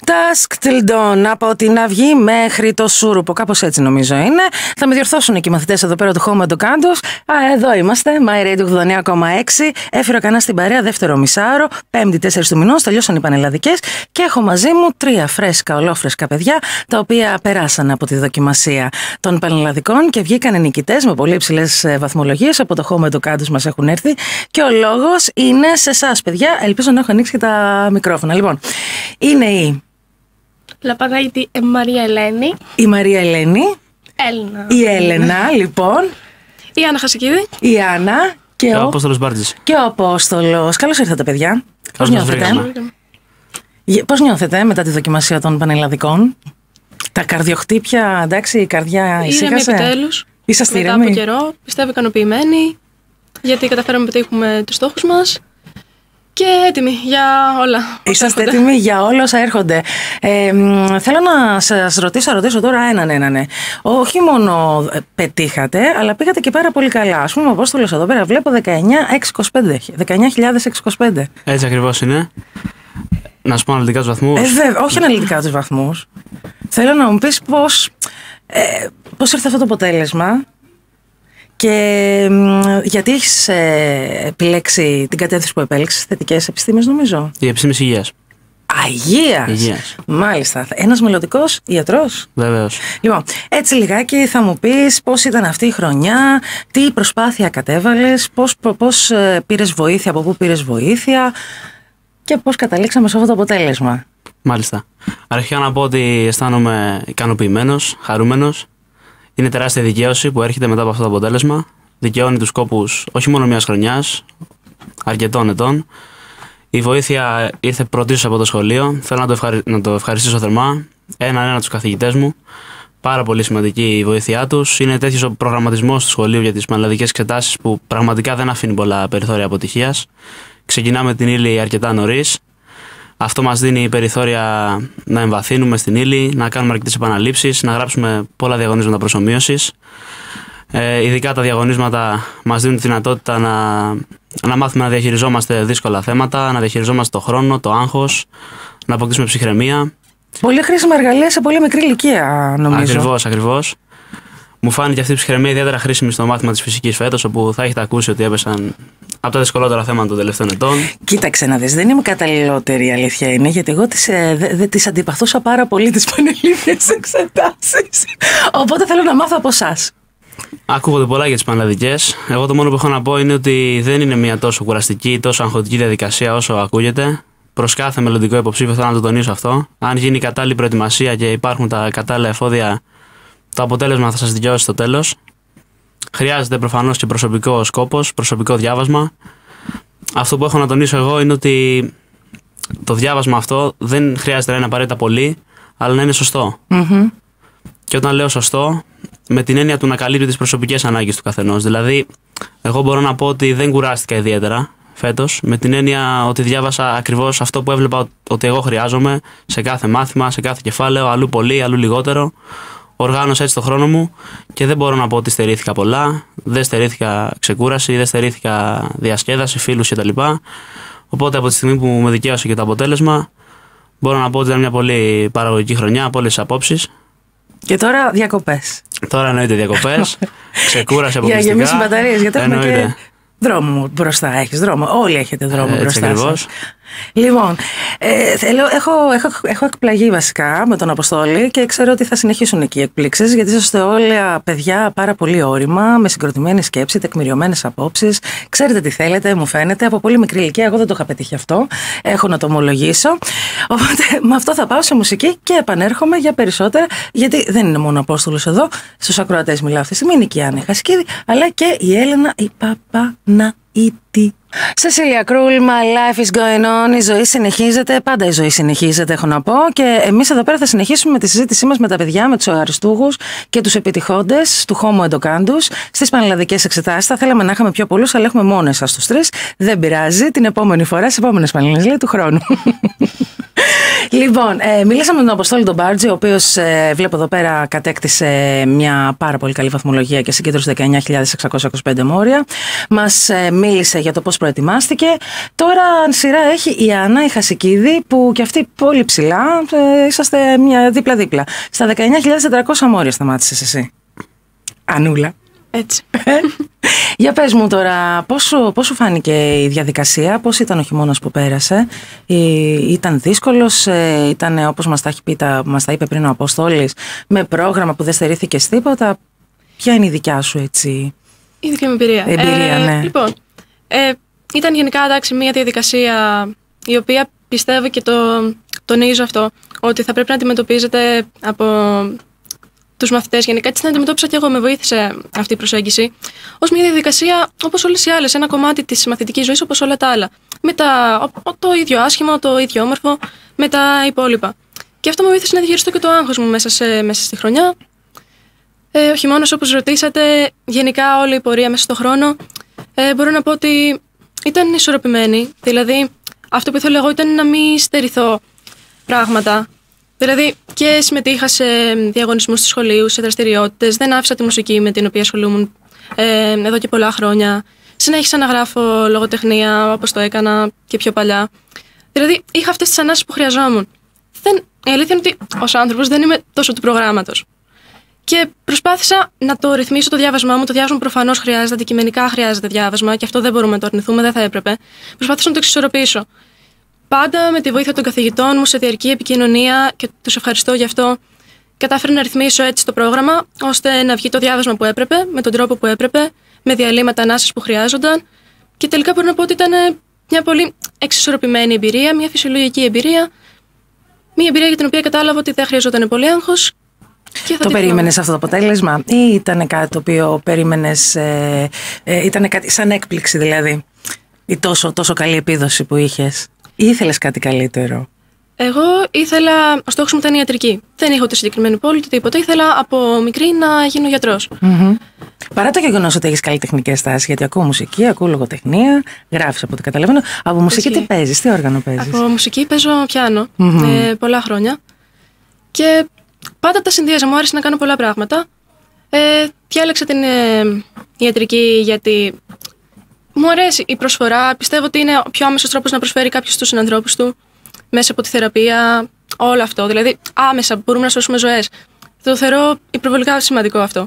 Dusk till dawn, από την αυγή μέχρι το σούρουπο. Κάπως έτσι νομίζω είναι. Θα με διορθώσουν και οι μαθητές εδώ πέρα του Home Educandus. Εδώ είμαστε, My Radio 89,6. Έφερα κανένα στην παρέα, δεύτερο μισάωρο, 5η 4 του μηνός. Τελειώσαν οι πανελλαδικές και έχω μαζί μου 3 φρέσκα, ολόφρεσκα παιδιά, τα οποία περάσαν από τη δοκιμασία των πανελλαδικών και βγήκαν νικητές με πολύ υψηλές βαθμολογίες. Από το Home Educandus μας έχουν έρθει και ο λόγος είναι σε εσάς, παιδιά. Ελπίζω να έχω ανοίξει και τα μικρόφωνα. Λοιπόν, είναι η Λαπαγάητη Μαρία Ελένη. Η Μαρία Ελένη. Έλληνα. Η Έλενα, λοιπόν. Η Άννα Χασικίδη. Η Άννα. Και ο Απόστολος Μπάρτζης. Και ο Απόστολος. Καλώς ήρθατε, παιδιά. Πώς νιώθετε? Πώς νιώθετε μετά τη δοκιμασία των πανελλαδικών? Τα καρδιοχτύπια, εντάξει, η καρδιά ησύχασε? Ήρεμη επιτέλους. Είσαστε μετά ήρεμοι? από καιρό, πιστεύω ικανοποιημένοι, γιατί καταφέραμε να πετύχουμε τους στόχους μας. Και έτοιμοι για όλα. Είσαστε έτοιμοι για όλα όσα έρχονται. Θέλω να σας ρωτήσω τώρα έναν. Όχι μόνο πετύχατε, αλλά πήγατε και πάρα πολύ καλά. Ας πούμε, ο Απόστολος εδώ πέρα βλέπω 19.625. Έτσι ακριβώς είναι. Να σου πω αναλυτικά τους βαθμούς. Όχι αναλυτικά τους βαθμούς. Θέλω να μου πεις πώς ήρθε αυτό το αποτέλεσμα. Και γιατί έχεις επιλέξει την κατεύθυνση που επέλεξες, θετικές επιστήμες νομίζω? Η επιστήμης υγείας. Υγείας. Μάλιστα. Ένας μελλοντικός ιατρός. Βεβαίως. Λοιπόν, έτσι λιγάκι θα μου πεις πώς ήταν αυτή η χρονιά, τι προσπάθεια κατέβαλες, πώς πήρες βοήθεια, από πού πήρες βοήθεια και πώς καταλήξαμε σε αυτό το αποτέλεσμα. Μάλιστα. Αρχικά να πω ότι αισθάνομαι ικανοποιημένος, χαρούμενος. Είναι τεράστια δικαίωση που έρχεται μετά από αυτό το αποτέλεσμα. Δικαιώνει τους κόπους όχι μόνο μιας χρονιάς, αρκετών ετών. Η βοήθεια ήρθε πρωτίστως από το σχολείο. Θέλω να το ευχαριστήσω θερμά. Ένα τους καθηγητές μου. Πάρα πολύ σημαντική η βοήθειά τους. Είναι τέτοιος ο προγραμματισμός του σχολείου για τις πανελλαδικές εξετάσεις που πραγματικά δεν αφήνει πολλά περιθώρια αποτυχίας. Ξεκινάμε την ύλη αρκετά νωρίς. Αυτό μας δίνει περιθώρια να εμβαθύνουμε στην ύλη, να κάνουμε αρκετές επαναλήψεις, να γράψουμε πολλά διαγωνίσματα προσομοίωσης. Ειδικά τα διαγωνίσματα μας δίνουν τη δυνατότητα να μάθουμε να διαχειριζόμαστε δύσκολα θέματα, να διαχειριζόμαστε το χρόνο, το άγχος, να αποκτήσουμε ψυχραιμία. Πολύ χρήσιμα εργαλεία σε πολύ μικρή ηλικία, νομίζω. Ακριβώς. Μου φάνηκε αυτή η ψυχραιμία ιδιαίτερα χρήσιμη στο μάθημα της φυσικής φέτος, όπου θα έχετε ακούσει ότι έπεσαν από τα δυσκολότερα θέματα των τελευταίων ετών. Κοίταξε να δεις, δεν είμαι καταλληλότερη, η αλήθεια είναι, γιατί εγώ τις αντιπαθούσα πάρα πολύ τις πανελλήνιες εξετάσεις. Οπότε θέλω να μάθω από εσάς. Ακούγονται πολλά για τις πανελλαδικές. Εγώ το μόνο που έχω να πω είναι ότι δεν είναι μια τόσο κουραστική, τόσο αγχωτική διαδικασία όσο ακούγεται. Προς κάθε μελλοντικό υποψήφιο θέλω να το τονίσω αυτό. Αν γίνει η κατάλληλη προετοιμασία και υπάρχουν τα κατάλληλα εφόδια, το αποτέλεσμα θα σας δικαιώσει στο τέλος. Χρειάζεται προφανώς και προσωπικό σκόπος, προσωπικό διάβασμα. Αυτό που έχω να τονίσω εγώ είναι ότι το διάβασμα αυτό δεν χρειάζεται να είναι απαραίτητα πολύ, αλλά να είναι σωστό. Mm-hmm. Και όταν λέω σωστό, με την έννοια του να καλύπτει τις προσωπικές ανάγκες του καθενός. Δηλαδή, εγώ μπορώ να πω ότι δεν κουράστηκα ιδιαίτερα φέτος, με την έννοια ότι διάβασα ακριβώς αυτό που έβλεπα ότι εγώ χρειάζομαι σε κάθε μάθημα, σε κάθε κεφάλαιο, αλλού πολύ, αλλού λιγότερο. Οργάνωσα έτσι το χρόνο μου και δεν μπορώ να πω ότι στερήθηκα πολλά. Δεν στερήθηκα ξεκούραση, δεν στερήθηκα διασκέδαση, φίλους κτλ. Οπότε από τη στιγμή που με δικαίωσε και το αποτέλεσμα, μπορώ να πω ότι ήταν μια πολύ παραγωγική χρονιά από όλες τις απόψεις. Και τώρα διακοπές. Τώρα εννοείται διακοπές. Ξεκούραση αποκλειστικά. Για γεμίσει μπαταρίες, γιατί έχουμε και δρόμο μπροστά. Έχεις δρόμο. Όλοι έχετε δρόμο μπροστά σας. Λοιπόν, έχω εκπλαγεί βασικά με τον Αποστόλη και ξέρω ότι θα συνεχίσουν εκεί οι εκπλήξεις, γιατί είσαστε όλα παιδιά πάρα πολύ όρημα, με συγκροτημένη σκέψη, τεκμηριωμένες απόψεις. Ξέρετε τι θέλετε, μου φαίνεται. Από πολύ μικρή ηλικία, εγώ δεν το είχα πετύχει αυτό. Έχω να το ομολογήσω. Οπότε με αυτό θα πάω σε μουσική και επανέρχομαι για περισσότερα, γιατί δεν είναι μόνο ο Απόστολος εδώ. Στους ακροατές μιλάω αυτή τη στιγμή, είναι και η Άννα Χασικίδη, αλλά και η Έλενα η Παπαναήτη. Cecilia Krull, my life is going on. Η ζωή συνεχίζεται. Πάντα η ζωή συνεχίζεται, έχω να πω. Και εμείς εδώ πέρα θα συνεχίσουμε με τη συζήτησή μας με τα παιδιά, με τους αριστούχους και τους επιτυχόντες του Home Educandus στις πανελλαδικές εξετάσεις. Θα θέλαμε να είχαμε πιο πολλούς, αλλά έχουμε μόνο εσάς τους τρεις. Δεν πειράζει. Την επόμενη φορά, στις επόμενες πανελληνίες του χρόνου. Λοιπόν, μίλησαμε με τον Αποστόλη τον Μπάρτζη, ο οποίος βλέπω εδώ πέρα κατέκτησε μια πάρα πολύ καλή βαθμολογία και συγκέντρωσε 19.625 μόρια. Μας μίλησε για το πώς προετοιμάστηκε. Τώρα σειρά έχει η Άννα η Χασικίδη, που και αυτή πολύ ψηλά, είσαστε μια δίπλα-δίπλα. Στα 19.400 μόρια σταμάτησες εσύ. Ανούλα. Έτσι. Για πες μου τώρα, πώς σου φάνηκε η διαδικασία, πώς ήταν ο χειμώνας που πέρασε, ήταν δύσκολος, ήταν όπως μας τα είπε πριν ο Αποστόλης, με πρόγραμμα που δεν στερήθηκες τίποτα? Ποια είναι η δικιά σου έτσι? Η δική μου εμπειρία. Ναι. Λοιπόν, ήταν γενικά εντάξει μια διαδικασία η οποία πιστεύω και τονίζω αυτό, ότι θα πρέπει να αντιμετωπίζεται από τους μαθητές. Γενικά έτσι την αντιμετώπισα και εγώ, με βοήθησε αυτή η προσέγγιση ως μια διαδικασία όπως όλες οι άλλες, ένα κομμάτι της μαθητικής ζωής όπως όλα τα άλλα. Με το ίδιο άσχημο, το ίδιο όμορφο, με τα υπόλοιπα. Και αυτό με βοήθησε να διαχειριστώ και το άγχος μου μέσα στη χρονιά. Ο χειμώνας, όπως ρωτήσατε, γενικά όλη η πορεία μέσα στον χρόνο, μπορώ να πω ότι ήταν ισορροπημένη. Δηλαδή, αυτό που ήθελα εγώ ήταν να μην στερηθώ πράγματα. Δηλαδή, και συμμετείχα σε διαγωνισμούς του σχολείου, σε δραστηριότητες. Δεν άφησα τη μουσική με την οποία ασχολούμουν εδώ και πολλά χρόνια. Συνέχισα να γράφω λογοτεχνία, όπως το έκανα και πιο παλιά. Δηλαδή, είχα αυτές τις ανάσες που χρειαζόμουν. Η αλήθεια είναι ότι ως άνθρωπος δεν είμαι τόσο του προγράμματος. Και προσπάθησα να το ρυθμίσω το διάβασμά μου. Το διάβασμα προφανώς χρειάζεται, αντικειμενικά χρειάζεται διάβασμα, και αυτό δεν μπορούμε να το αρνηθούμε, δεν θα έπρεπε. Προσπάθησα να το εξισορροπήσω. Πάντα με τη βοήθεια των καθηγητών μου σε διαρκή επικοινωνία, και τους ευχαριστώ γι' αυτό, κατάφερα να ρυθμίσω έτσι το πρόγραμμα, ώστε να βγει το διάβασμα που έπρεπε, με τον τρόπο που έπρεπε, με διαλύματα ανάσες που χρειάζονταν. Και τελικά μπορώ να πω ότι ήταν μια πολύ εξισορροπημένη εμπειρία, μια φυσιολογική εμπειρία. Μια εμπειρία για την οποία κατάλαβα ότι δεν χρειαζόταν πολύ άγχος. Το περίμενες αυτό το αποτέλεσμα, ή ήταν κάτι το οποίο περίμενες, ήταν κάτι σαν έκπληξη δηλαδή, η τόσο καλή επίδοση που είχες, ή ήθελες κάτι καλύτερο? Εγώ ο στόχος μου ήταν η ιατρική. Δεν είχα ούτε συγκεκριμένη πόλη, ούτε τίποτα. Ήθελα από μικρή να γίνω γιατρός. Mm-hmm. Παρά το γεγονός ότι έχεις καλλιτεχνικές τάσεις, γιατί ακούω μουσική, ακούω λογοτεχνία, γράφεις από ό,τι καταλαβαίνω. Από μουσική τι παίζεις, τι όργανο παίζεις? Από μουσική παίζω πιάνο πολλά χρόνια. Και πάντα τα συνδύαζα, μου άρεσε να κάνω πολλά πράγματα. Διάλεξα την ιατρική γιατί μου αρέσει η προσφορά. Πιστεύω ότι είναι ο πιο άμεσος τρόπος να προσφέρει κάποιος στους συνανθρώπους του μέσα από τη θεραπεία, όλο αυτό. Δηλαδή, άμεσα μπορούμε να σώσουμε ζωές. Το θεωρώ υπερβολικά σημαντικό αυτό.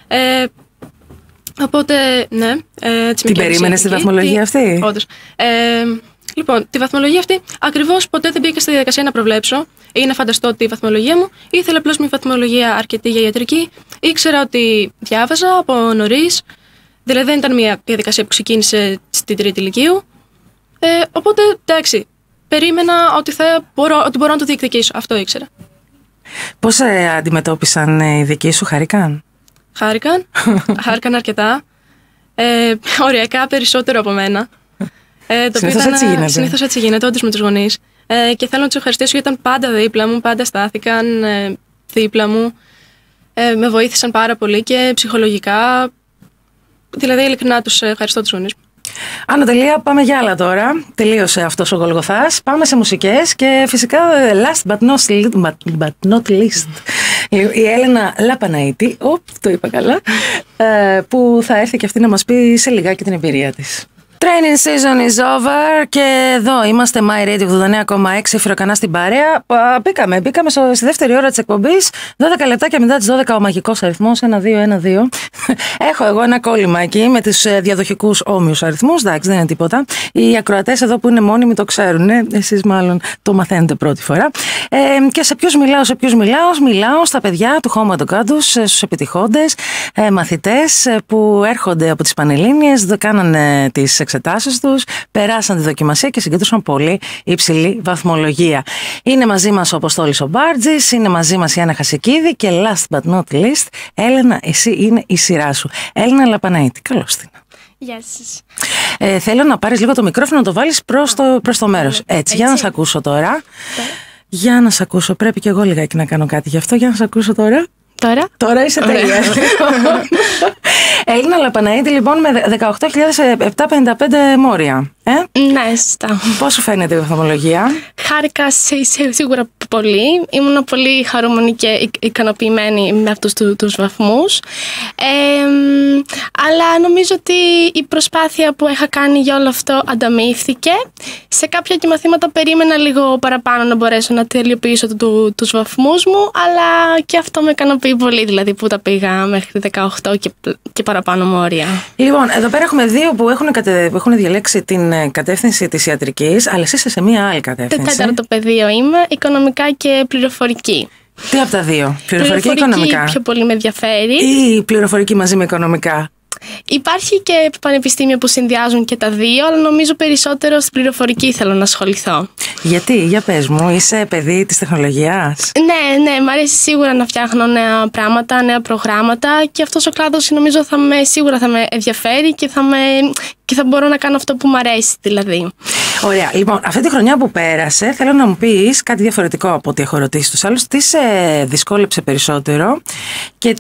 Οπότε, ναι. Έτσι, την περίμενες τη βαθμολογία αυτή? Όντως. Λοιπόν, τη βαθμολογία αυτή ακριβώς ποτέ δεν μπήκα στη διαδικασία να προβλέψω ή να φανταστώ τη βαθμολογία μου. Ήθελα απλώς μια βαθμολογία αρκετή για ιατρική. Ήξερα ότι διάβαζα από νωρίς. Δηλαδή δεν ήταν μια διαδικασία που ξεκίνησε στην τρίτη ηλικίου. Οπότε, εντάξει, περίμενα ότι μπορώ να το διεκδικήσω. Αυτό ήξερα. Πώς αντιμετώπισαν οι δικοί σου, χαρήκαν? Χάρηκαν αρκετά. Οριακά περισσότερο από μένα. Συνήθως έτσι γίνεται, όντως με τους γονείς. Και θέλω να τους ευχαριστήσω γιατί ήταν πάντα δίπλα μου, πάντα στάθηκαν δίπλα μου. Με βοήθησαν πάρα πολύ και ψυχολογικά. Δηλαδή, ειλικρινά τους ευχαριστώ τους γονείς μου. Άννα, τελεία, πάμε για άλλα τώρα. Τελείωσε αυτός ο Γολγοθάς. Πάμε σε μουσικές και φυσικά last but not least η Έλενα Λαπαναίτη, το είπα καλά, που θα έρθει και αυτή να μας πει σε λιγάκι την εμπειρία της. Training season is over και εδώ είμαστε My Radio 89,6 Φυροκανά στην παρέα. Μπήκαμε στη δεύτερη ώρα της εκπομπής. 12 λεπτάκια μετά τις 12 ο μαγικός αριθμός 1212. Έχω εγώ ένα κόλλημα εκεί με τους διαδοχικούς όμοιους αριθμούς. Εντάξει, δεν είναι τίποτα. Οι ακροατές εδώ που είναι μόνιμοι το ξέρουν. Εσείς μάλλον το μαθαίνετε πρώτη φορά. Και σε ποιους μιλάω? Μιλάω στα παιδιά του Home Educatus, στους επιτυχώντες μαθητές που έρχονται από τις Πανελλήνιες, κάνανε τις εξετάσεις τους, περάσαν τη δοκιμασία και συγκέντρωσαν πολύ υψηλή βαθμολογία. Είναι μαζί μας ο Αποστόλης ο Μπάρτζης, είναι μαζί μας η Άννα Χασικίδη και last but not least, Έλενα, εσύ είναι η σειρά σου. Έλενα Λαπαναίτη, καλώς την. Γεια σας. Θέλω να πάρεις λίγο το μικρόφωνο να το βάλεις προς το μέρος. Έτσι, για να σε ακούσω τώρα. Για να σε ακούσω, πρέπει και εγώ λιγάκι να κάνω κάτι γι' αυτό, για να σε ακούσω τώρα. Τώρα είσαι τέλεια. Έλενα Λαπαναίτη, λοιπόν, με 18.755 μόρια. Ναι, σωστά. Πώς σου φαίνεται η βαθμολογία? χάρηκα σίγουρα πολύ. Ήμουν πολύ χαρούμενη και ικανοποιημένη με αυτούς τους βαθμούς. Αλλά νομίζω ότι η προσπάθεια που είχα κάνει για όλο αυτό ανταμείφθηκε. Σε κάποια και μαθήματα περίμενα λίγο παραπάνω να μπορέσω να τελειοποιήσω τους βαθμούς μου, αλλά και αυτό με ικανοποιεί πολύ, δηλαδή που τα πήγα μέχρι 18 και παραπάνω μου όρια. Λοιπόν, εδώ πέρα έχουμε δύο που έχουν διαλέξει την κατεύθυνση της ιατρικής, αλλά εσύ είσαι σε μία άλλη κατεύθυνση. Τέταρτο πεδίο είμαι, οικονομικά και πληροφορική. Τι από τα δύο, πληροφορική ή οικονομικά? Πιο πολύ με ενδιαφέρει. Ή πληροφορική μαζί με οικονομικά? Υπάρχει και πανεπιστήμια που συνδυάζουν και τα δύο, αλλά νομίζω περισσότερο στην πληροφορική θέλω να ασχοληθώ. Γιατί, για πες μου, είσαι παιδί της τεχνολογίας? Ναι, μου αρέσει σίγουρα να φτιάχνω νέα πράγματα, νέα προγράμματα και αυτός ο κλάδος νομίζω σίγουρα θα με ενδιαφέρει και θα μπορώ να κάνω αυτό που μου αρέσει δηλαδή. Ωραία. Λοιπόν, αυτή τη χρονιά που πέρασε, θέλω να μου πεις κάτι διαφορετικό από ό,τι έχω ρωτήσει τους άλλους. Τι σε δυσκόλεψε περισσότερο και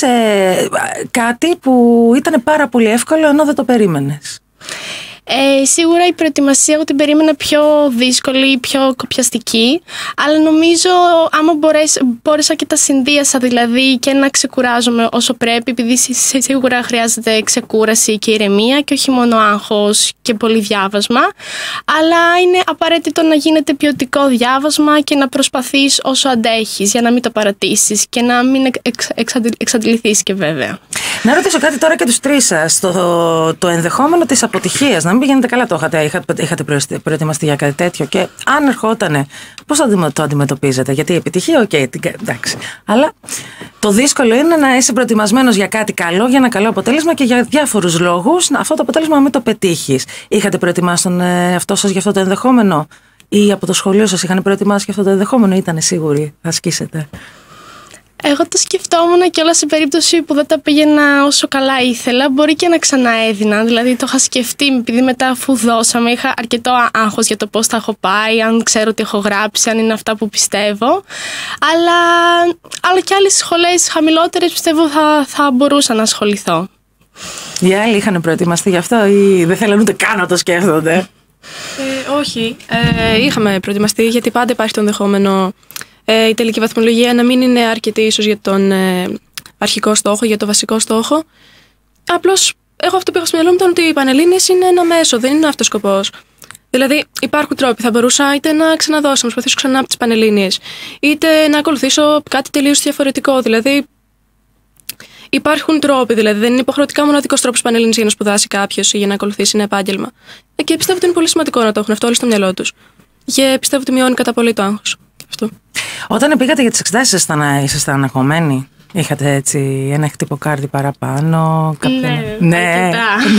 κάτι που ήταν πάρα πολύ εύκολο ενώ δεν το περίμενες? Σίγουρα η προετοιμασία εγώ την περίμενα πιο δύσκολη, πιο κοπιαστική, αλλά νομίζω άμα μπόρεσα και τα συνδύασα δηλαδή και να ξεκουράζομαι όσο πρέπει, επειδή σίγουρα χρειάζεται ξεκούραση και ηρεμία και όχι μόνο άγχος και πολύ διάβασμα, αλλά είναι απαραίτητο να γίνεται ποιοτικό διάβασμα και να προσπαθείς όσο αντέχεις για να μην το παρατήσεις και να μην εξαντληθείς και βέβαια. Να ρωτήσω κάτι τώρα και τους τρεις σας, το ενδεχόμενο της αποτυχίας, να μην πηγαίνετε καλά, είχατε προετοιμαστεί για κάτι τέτοιο και αν ερχότανε, πώς θα το αντιμετωπίζετε? Γιατί η επιτυχία, εντάξει, αλλά το δύσκολο είναι να είσαι προετοιμασμένος για κάτι καλό, για ένα καλό αποτέλεσμα και για διάφορους λόγους αυτό το αποτέλεσμα να μην το πετύχεις. Είχατε προετοιμάσει τον εαυτό σας για αυτό το ενδεχόμενο ή από το σχολείο σας είχαν προετοιμάσει για αυτό το ενδεχόμενο ή ήτανε σίγουροι θα ασκήσετε? Εγώ το σκεφτόμουν και όλα σε περίπτωση που δεν τα πήγαινα όσο καλά ήθελα, μπορεί και να ξαναέδινα. Δηλαδή το είχα σκεφτεί, επειδή μετά αφού δώσαμε, είχα αρκετό άγχος για το πώς θα έχω πάει, αν ξέρω τι έχω γράψει, αν είναι αυτά που πιστεύω. Αλλά και άλλες σχολές χαμηλότερες πιστεύω θα μπορούσα να ασχοληθώ. Οι άλλοι είχαν προετοιμαστεί γι' αυτό ή δεν θέλουν ούτε καν να το σκέφτονται? Όχι, είχαμε προετοιμαστεί γιατί πάντα υπάρχει το ενδεχόμενο η τελική βαθμολογία να μην είναι αρκετή ίσως για τον αρχικό στόχο, για το βασικό στόχο. Απλώς εγώ αυτό που είχα στο μυαλό μου ήταν ότι οι Πανελλήνιες είναι ένα μέσο, δεν είναι αυτός ο σκοπός. Δηλαδή υπάρχουν τρόποι, θα μπορούσα είτε να ξαναδώσω, να προσπαθήσω ξανά από τις Πανελλήνιες, είτε να ακολουθήσω κάτι τελείως διαφορετικό. Δηλαδή υπάρχουν τρόποι, δηλαδή δεν είναι υποχρεωτικά μοναδικός τρόπος Πανελλήνιες για να σπουδάσει κάποιος ή για να ακολουθήσει ένα επάγγελμα. Και πιστεύω ότι είναι πολύ σημαντικό να το έχουν αυτό όλοι στο μυαλό τους. Και πιστεύω ότι μειώνει κατά πολύ το άγχος. Αυτό. Όταν πήγατε για τις εξετάσεις ήσασταν αγχωμένοι? Είχατε έτσι ένα χτυποκάρδι παραπάνω? Ναι.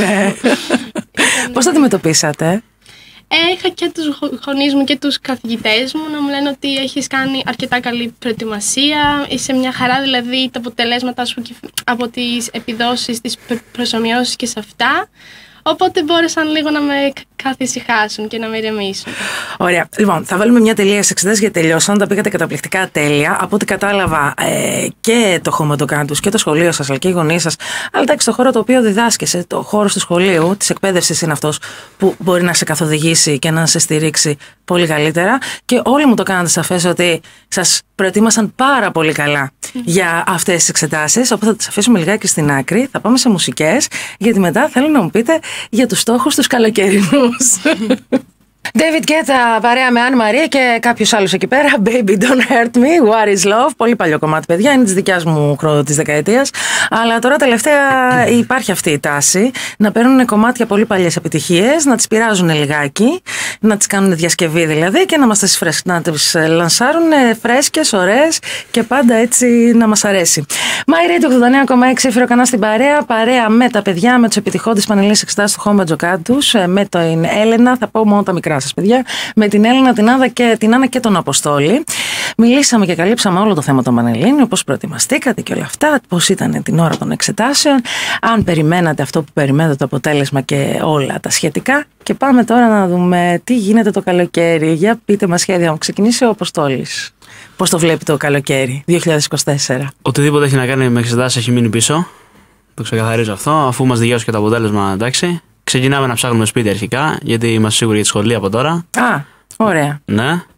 Πώς το αντιμετωπίσατε? Είχα και τους γονείς μου και τους καθηγητές μου να μου λένε ότι έχεις κάνει αρκετά καλή προετοιμασία, είσαι μια χαρά, δηλαδή τα αποτελέσματα σου από τις επιδόσεις, τις προσομοιώσεις και σε αυτά. Οπότε μπόρεσαν λίγο να με καθησυχάσουν και να με ηρεμήσουν. Ωραία. Λοιπόν, θα βάλουμε μια τελεία στις εξετάσεις γιατί τελειώσαν. Τα πήγατε καταπληκτικά τέλεια. Από ό,τι κατάλαβα και το Home Educatus και το σχολείο σας, αλλά και οι γονείς σας. Αλλά εντάξει, το χώρο το οποίο διδάσκεσαι, το χώρο του σχολείου, της εκπαίδευσης είναι αυτός που μπορεί να σε καθοδηγήσει και να σε στηρίξει πολύ καλύτερα. Και όλοι μου το κάνατε σαφές ότι σας προετοίμασαν πάρα πολύ καλά για αυτές τις εξετάσεις. Οπότε θα τις αφήσουμε λιγάκι στην άκρη. Θα πάμε σε μουσικές, γιατί μετά θέλω να μου πείτε για τους στόχους τους καλοκαιρινούς. David Guetta παρέα με Άννη Μαρία και κάποιος άλλος εκεί πέρα. Baby don't hurt me, what is love. Πολύ παλιό κομμάτι, παιδιά, είναι της δικιάς μου της δεκαετίας. Αλλά τώρα τελευταία υπάρχει αυτή η τάση να παίρνουν κομμάτια πολύ παλιές επιτυχίες, να τις πειράζουν λιγάκι, να τις κάνουν διασκευή δηλαδή και να τις λανσάρουν φρέσκες, ωραίες και πάντα έτσι να μας αρέσει. My Radio 89,6 Φιροκανά στην παρέα με τα παιδιά, με τους επιτυχόντες Πανελλήνιες εξετάσεις του Home Educatus, με την Έλενα, θα πω μόνο τα μικρά σας παιδιά, με την Έλληνα, την Άννα και τον Αποστόλη. Μιλήσαμε και καλύψαμε όλο το θέμα των Πανελλήνιων, πώς προετοιμαστήκατε και όλα αυτά, πώς ήταν την ώρα των εξετάσεων, αν περιμένατε αυτό που περιμένετε, το αποτέλεσμα και όλα τα σχετικά. Και πάμε τώρα να δούμε τι γίνεται το καλοκαίρι. Για πείτε μας σχέδια. Μου ξεκινήσει ο Αποστόλης. Πώς το βλέπει το καλοκαίρι 2024? Οτιδήποτε έχει να κάνει με εξετάσεις έχει μείνει πίσω. Το ξεκαθαρίζω αυτό, αφού μας δικαιώσει και το αποτέλεσμα, εντάξει. Ξεκινάμε να ψάχνουμε σπίτι αρχικά, γιατί είμαστε σίγουροι για τη σχολή από τώρα. Α, ωραία. Ναι.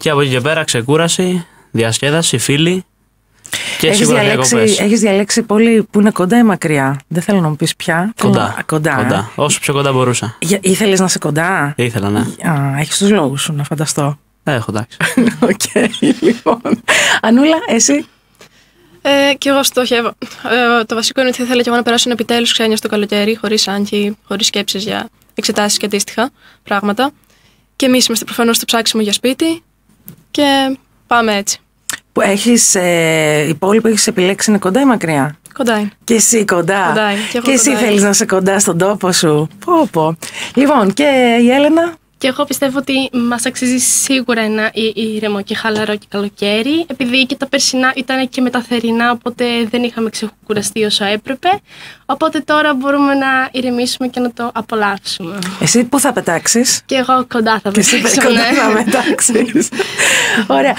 Και από εκεί και πέρα ξεκούραση, διασκέδαση, φίλοι. Και έχεις διαλέξει πόλη που είναι κοντά ή μακριά? Δεν θέλω να μου πεις πια. Κοντά. Όσο πιο κοντά μπορούσα. Ήθελες να είσαι κοντά? Ήθελα, ναι. Έχεις τους λόγους σου, να φανταστώ. Έχω, εντάξει. Οκ, λοιπόν. Ανούλα, εσύ? Και εγώ στοχεύω. Το βασικό είναι ότι θα ήθελα και εγώ να περάσω επιτέλους ξένια στο καλοκαίρι, χωρίς άγχη, χωρίς σκέψεις για εξετάσεις και αντίστοιχα πράγματα. Και εμείς είμαστε προφανώς στο ψάξιμο για σπίτι και πάμε έτσι. Που η πόλη που έχεις επιλέξει είναι κοντά ή μακριά? Κοντά είναι. Και εσύ κοντά. Και εσύ θέλεις να είσαι κοντά στον τόπο σου. Πω. Λοιπόν, και η Έλενα? Και εγώ πιστεύω ότι μας αξίζει σίγουρα ένα ήρεμο και χαλαρό και καλοκαίρι, επειδή και τα περσινά ήταν και με τα θερινά, οπότε δεν είχαμε ξεκουραστεί όσο έπρεπε. Οπότε τώρα μπορούμε να ηρεμήσουμε και να το απολαύσουμε. Εσύ πού θα πετάξεις? Και εγώ κοντά θα πετάξω. Και εσύ κοντά θα πετάξεις. Ωραία.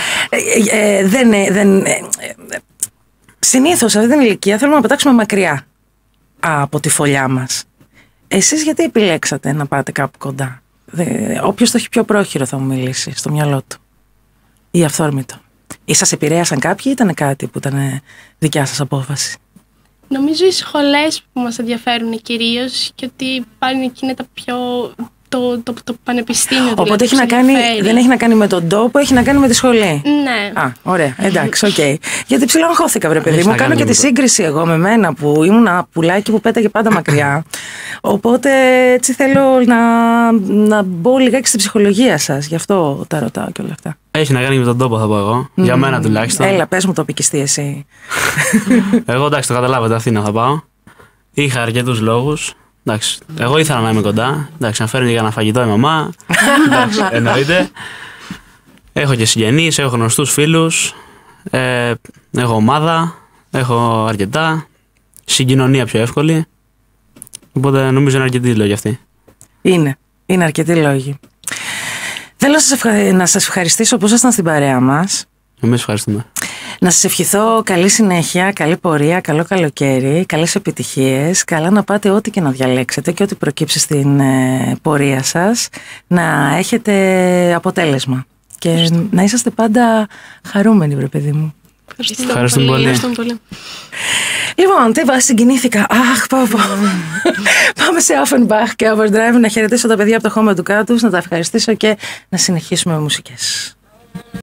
Συνήθως σε αυτή την ηλικία θέλουμε να πετάξουμε μακριά από τη φωλιά μας. Εσείς γιατί επιλέξατε να πάτε κάπου κοντά? Όποιος το έχει πιο πρόχειρο θα μου μιλήσει στο μυαλό του ή αυθόρμητο. Ή σας επηρέασαν κάποιοι ή ήταν κάτι που ήταν δικιά σας απόφαση? Νομίζω οι σχολές που μας ενδιαφέρουν κυρίως και ότι πάλι εκεί είναι τα πιο... Το πανεπιστήμιο. Οπότε δεν έχει να κάνει με τον τόπο, έχει να κάνει με τη σχολή. Ναι. Ωραία, εντάξει, οκ. Γιατί ψιλοαγχώθηκα, βρε παιδί μου. Κάνω και τη σύγκριση εγώ με μένα που ήμουν ένα πουλάκι που πέταγε πάντα μακριά. Οπότε έτσι θέλω να μπω λιγάκι στην ψυχολογία σας. Γι' αυτό τα ρωτάω και όλα αυτά. Έχει να κάνει με τον τόπο, θα πω εγώ. Για μένα τουλάχιστον. Έλα, πες μου τοπικιστή εσύ. Εγώ εντάξει, το καταλάβατε, Αθήνα θα πάω. Είχα αρκετούς λόγους. Εντάξει, εγώ ήθελα να είμαι κοντά. Εντάξει, να φέρνει για ένα φαγητό η μαμά. Εντάξει, εννοείται. Έχω και συγγενείς, έχω γνωστούς φίλους. Έχω ομάδα. Έχω αρκετά. Συγκοινωνία πιο εύκολη. Οπότε νομίζω είναι αρκετοί λόγοι αυτοί. Είναι αρκετοί λόγοι. Θέλω να σας ευχαριστήσω που ήσασταν στην παρέα μας. Εμείς ευχαριστούμε. Να σας ευχηθώ καλή συνέχεια, καλή πορεία, καλό καλοκαίρι, καλές επιτυχίες, καλά να πάτε ό,τι και να διαλέξετε και ό,τι προκύψει στην πορεία σας, να έχετε αποτέλεσμα και να είσαστε πάντα χαρούμενοι, βρε παιδί μου. Ευχαριστούμε πολύ. Λοιπόν, συγκινήθηκα. Πάμε σε Offenbach και Overdrive, να χαιρετήσω τα παιδιά από το χώμα του κάτω, να τα ευχαριστήσω και να συνεχίσουμε με μουσικές.